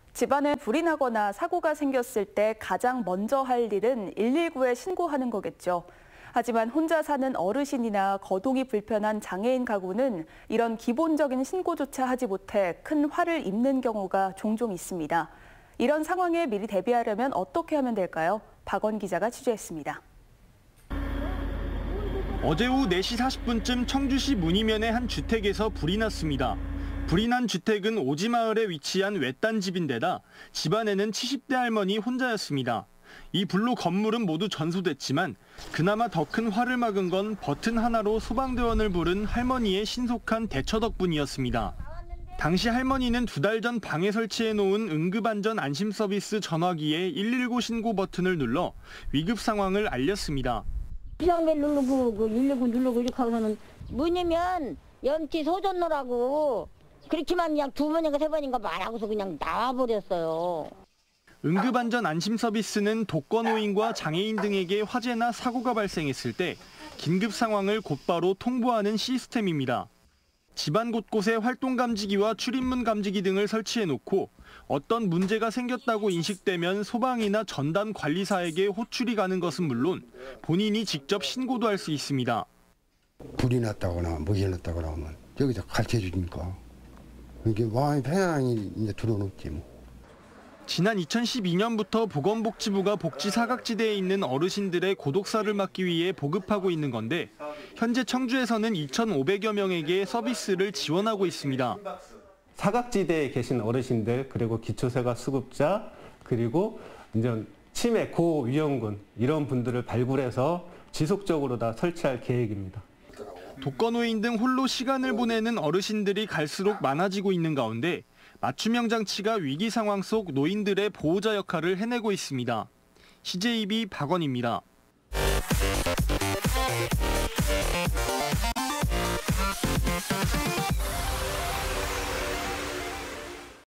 집안에 불이 나거나 사고가 생겼을 때 가장 먼저 할 일은 119에 신고하는 거겠죠. 하지만 혼자 사는 어르신이나 거동이 불편한 장애인 가구는 이런 기본적인 신고조차 하지 못해 큰 화를 입는 경우가 종종 있습니다. 이런 상황에 미리 대비하려면 어떻게 하면 될까요? 박원 기자가 취재했습니다. 어제 오후 4시 40분쯤 청주시 문이면의 한 주택에서 불이 났습니다. 불이 난 주택은 오지마을에 위치한 외딴 집인데다 집안에는 70대 할머니 혼자였습니다. 이 불로 건물은 모두 전소됐지만 그나마 더 큰 화를 막은 건 버튼 하나로 소방대원을 부른 할머니의 신속한 대처 덕분이었습니다. 당시 할머니는 2달 전 방에 설치해놓은 응급안전 안심서비스 전화기에 119 신고 버튼을 눌러 위급 상황을 알렸습니다. 비상벨 누르고 119 누르고 이렇게 하고서는 뭐냐면 염치 소전노라고 그렇게만 그냥 2번인가 3번인가 말하고서 그냥 나와버렸어요. 응급안전 안심서비스는 독거노인과 장애인 등에게 화재나 사고가 발생했을 때 긴급 상황을 곧바로 통보하는 시스템입니다. 집안 곳곳에 활동 감지기와 출입문 감지기 등을 설치해놓고 어떤 문제가 생겼다고 인식되면 소방이나 전담 관리사에게 호출이 가는 것은 물론 본인이 직접 신고도 할 수 있습니다. 불이 났다거나 뭐가 났다거나 하면 여기서 가르쳐 주니까 이게 마음이 편안히 이제 들어놓지 뭐. 지난 2012년부터 보건복지부가 복지 사각지대에 있는 어르신들의 고독사를 막기 위해 보급하고 있는 건데 현재 청주에서는 2,500여 명에게 서비스를 지원하고 있습니다. 사각지대에 계신 어르신들 그리고 기초생활 수급자 그리고 이제 치매 고위험군 이런 분들을 발굴해서 지속적으로 다 설치할 계획입니다. 독거노인 등 홀로 시간을 보내는 어르신들이 갈수록 많아지고 있는 가운데 맞춤형 장치가 위기 상황 속 노인들의 보호자 역할을 해내고 있습니다. CJB 박원입니다.